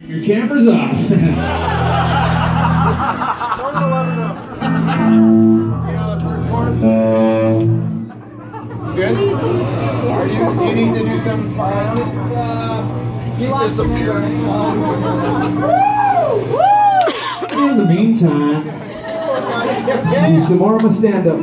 Your camera's off. Good? Do you need to do some spirals? Keep this up here. In the meantime, do some more of my stand-up.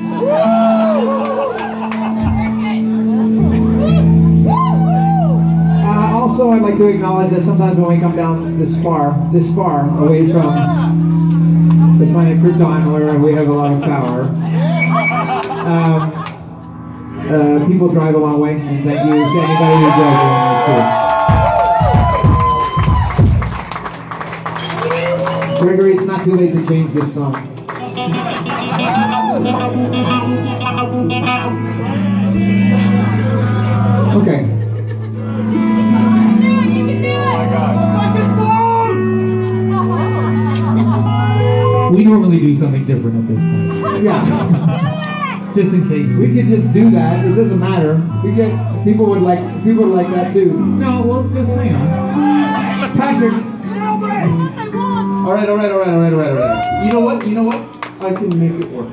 Also, I'd like to acknowledge that sometimes when we come down this far away from the planet Krypton, where we have a lot of power, people drive a long way, and thank you to anybody who drives a long way too. Gregory, it's not too late to change this song. Okay. We normally do something different at this point. Yeah. Just in case. We could just do that. It doesn't matter. We get people would like that too. No, well, just hang on. Patrick. All right. You know what? I can make it work.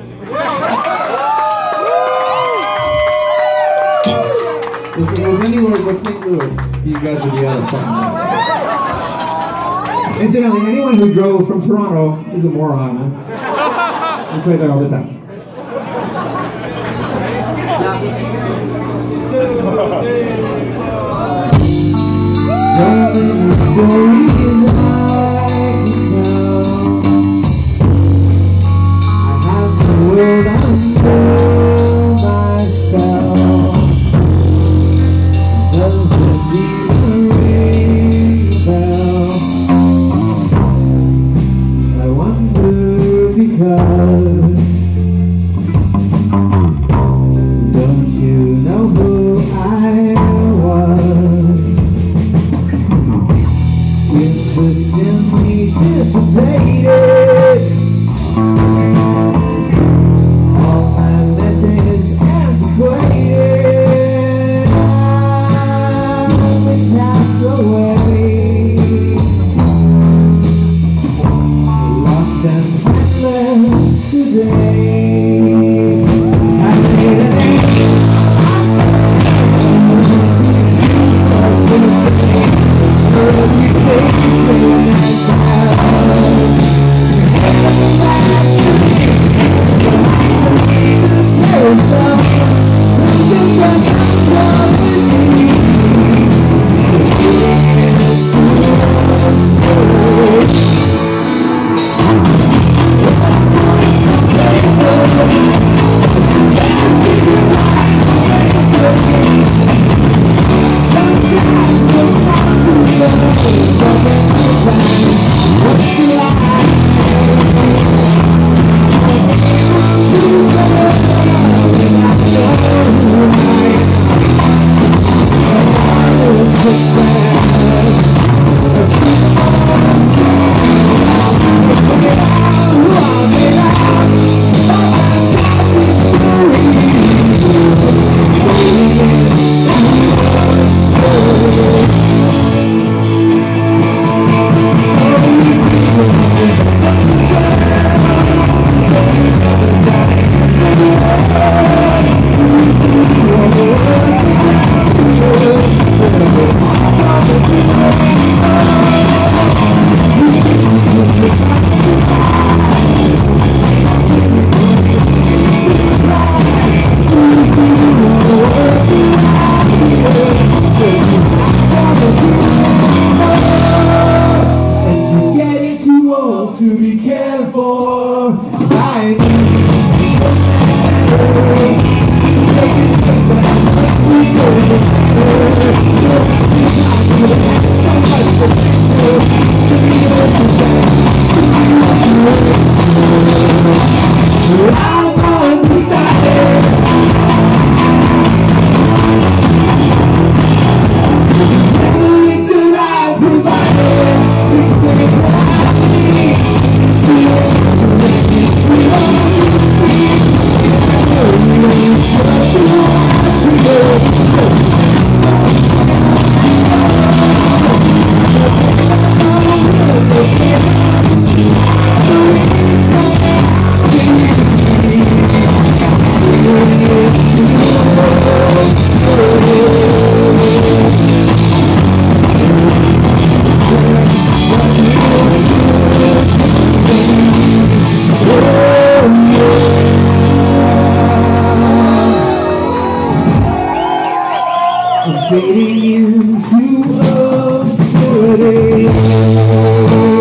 If it was anywhere but St. Louis, you guys would be out of fun. Incidentally, anyone who drove from Toronto is a moron. Huh? We play there all the time. So many stories I can tell. I have the world under my spell. Does this even ring a bell? I wonder because don't you know who I was? Interest in me dissipated. All my methods antiquated. I will pass away. Lost and friendless today. I say the name. To be cared for by me. day.